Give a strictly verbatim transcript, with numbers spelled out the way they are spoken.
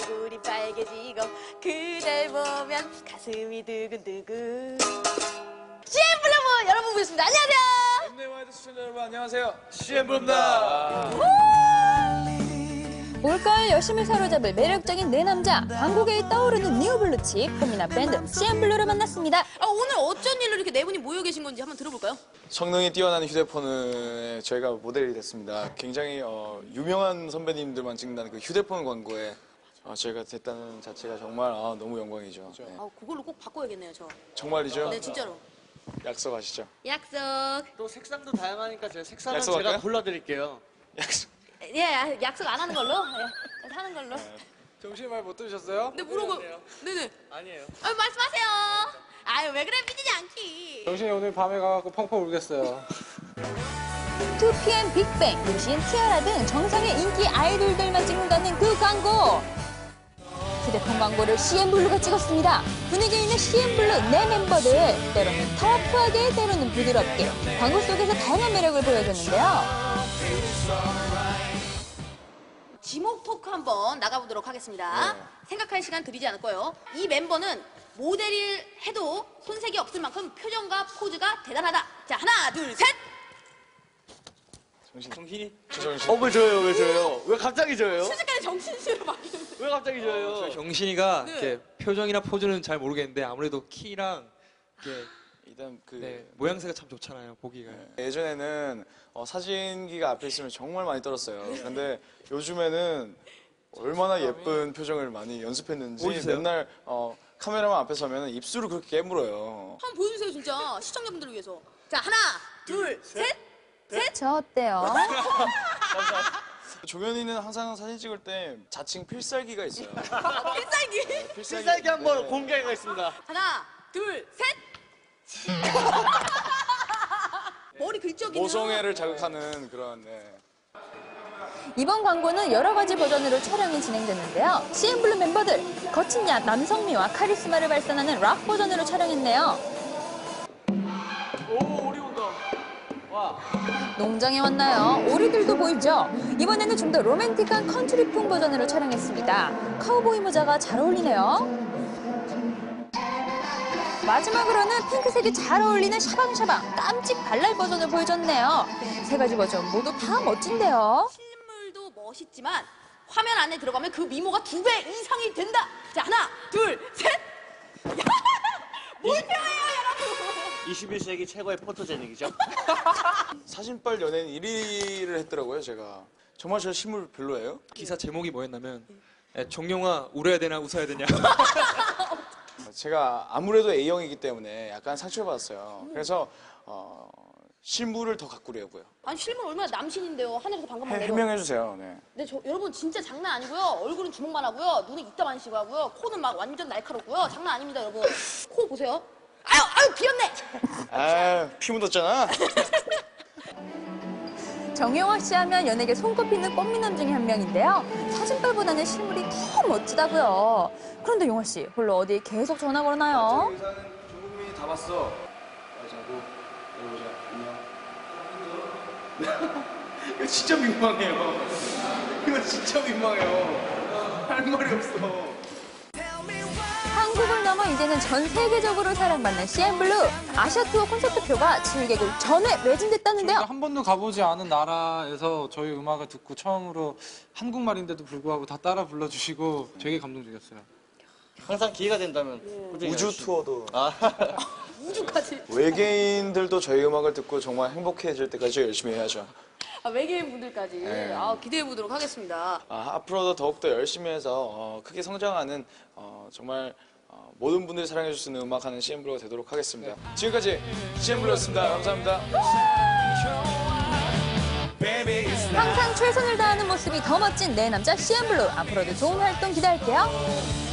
얼굴이 빨개지고 그댈 보면 가슴이 두근두근. 씨엠블루 여러분 모셨습니다. 안녕하세요. 엠네와이드 시청자 여러분 안녕하세요. 씨엠블루입니다. 올가을 열심히 사로잡을 매력적인 네 남자, 한국에 떠오르는 뉴블루칩, 포미나 밴드 씨엠블루를 만났습니다. 아, 오늘 어쩐 일로 이렇게 네 분이 모여 계신 건지 한번 들어볼까요? 성능이 뛰어난 휴대폰에 저희가 모델이 됐습니다. 굉장히 어, 유명한 선배님들만 찍는다는 그 휴대폰 광고에 어, 저희가 됐다는 자체가 정말 아, 너무 영광이죠. 네. 아, 그걸로 꼭 바꿔야겠네요, 저. 정말이죠? 네, 진짜로. 약속하시죠? 약속. 또 색상도 다양하니까 제가 색상은 약속할까요? 제가 골라드릴게요. 약속. 예, 약속 안 하는 걸로. 예, 하는 걸로. 정신이 말 못 들으셨어요? 네, 물어보. 네네. 아니에요. 아, 말씀하세요. 아유, 왜 그래, 삐지지 않기. 정신이 오늘 밤에 가갖고 펑펑 울겠어요. 투피엠 빅뱅, 유신, 티아라 등 정상의 인기 아이돌들만 찍는다는 그 광고. 휴대폰 광고를 씨엠블루가 찍었습니다. 분위기 있는 씨엠블루 네 멤버들, 때로는 터프하게, 때로는 부드럽게 광고 속에서 다양한 매력을 보여줬는데요. 지목 토크 한번 나가보도록 하겠습니다. 네. 생각할 시간 드리지 않을 거예요. 이 멤버는 모델을 해도 손색이 없을 만큼 표정과 포즈가 대단하다. 자, 하나, 둘, 셋! 정신. 정신이? 저 정신. 어, 왜 저예요? 왜 저예요? 왜 갑자기 저예요? 순식간에 정신수로 바뀌는데. 왜 갑자기 저예요? 정신이가 네. 이렇게 표정이나 포즈는 잘 모르겠는데 아무래도 키랑 이렇게 일단 그 네, 모양새가 참 좋잖아요, 보기가. 예전에는 어, 사진기가 앞에 있으면 정말 많이 떨었어요. 근데 요즘에는 얼마나 예쁜 표정을 많이 연습했는지 보여주세요. 맨날 어, 카메라만 앞에 서면 입술을 그렇게 깨물어요. 한번 보여주세요, 진짜. 시청자분들을 위해서. 자, 하나, 둘, 셋! 셋! 저 어때요? 종현이는 항상 사진 찍을 때 자칭 필살기가 있어요. 필살기! 필살기 한번 네. 공개하겠습니다. 하나, 둘, 셋! 머리 긁적이는. 모성애를 자극하는 그런. 네. 이번 광고는 여러 가지 버전으로 촬영이 진행됐는데요. 씨엠블루 멤버들, 거친 야 남성미와 카리스마를 발산하는 락 버전으로 촬영했네요. 오, 오리 온다. 와. 농장에 왔나요? 오리들도 보이죠? 이번에는 좀 더 로맨틱한 컨트리풍 버전으로 촬영했습니다. 카우보이 모자가 잘 어울리네요. 마지막으로는 핑크색이 잘 어울리는 샤방샤방 깜찍 발랄 버전을 보여줬네요. 세 가지 버전 모두 다 멋진데요. 실물도 멋있지만 화면 안에 들어가면 그 미모가 두 배 이상이 된다. 자, 하나, 둘, 셋. 몰표예요, 여러분. 이십일 세기 최고의 포토제닉이죠. 사진빨 연예인 일 위를 했더라고요, 제가. 정말 저 실물 별로예요? 기사 제목이 뭐였냐면 예, 정용아 울어야 되나 웃어야 되냐. 제가 아무래도 A형이기 때문에 약간 상처받았어요. 그래서 어, 실물을 더 가꾸려고요. 아니, 실물 얼마나 남신인데요. 하늘에서 방금 막 내려. 해명해주세요. 네. 네, 저 여러분 진짜 장난 아니고요. 얼굴은 주먹만 하고요. 눈은 이따 만시고 하고요. 코는 막 완전 날카롭고요. 장난 아닙니다, 여러분. 코 보세요. 아유, 아유, 비었네. 아, 피 묻었잖아. 정용화 씨 하면 연예계 손꼽히는 꽃미남 중에 한 명인데요. 사진빨보다는 실물이 더 멋지다고요. 그런데 용화 씨, 홀로 어디 계속 전화 걸나요? 의사는 전 국민이 다 봤어. 자고 여보자 안녕. 이거 진짜 민망해요. 이거 진짜 민망해요. 할 말이 없어. 한국을 넘어 이제는 전 세계적으로 사랑받는 씨엠블루. 아시아 투어 콘서트표가 칠 개국 전에 매진됐다는데요. 저희가 한 번도 가보지 않은 나라에서 저희 음악을 듣고 처음으로 한국말인데도 불구하고 다 따라 불러주시고 되게 감동적이었어요. 항상 기회가 된다면 꾸준히 우주 열심히. 투어도. 아. 우주까지. 외계인들도 저희 음악을 듣고 정말 행복해질 때까지 열심히 해야죠. 아, 외계인 분들까지. 네. 아, 기대해 보도록 하겠습니다. 아, 앞으로도 더욱더 열심히 해서 어, 크게 성장하는 어, 정말 어, 모든 분들이 사랑해 줄 수 있는 음악하는 씨엠블루가 되도록 하겠습니다. 지금까지 씨엠블루였습니다. 감사합니다. 항상 최선을 다하는 모습이 더 멋진 내 남자 씨엠블루. 앞으로도 좋은 활동 기대할게요.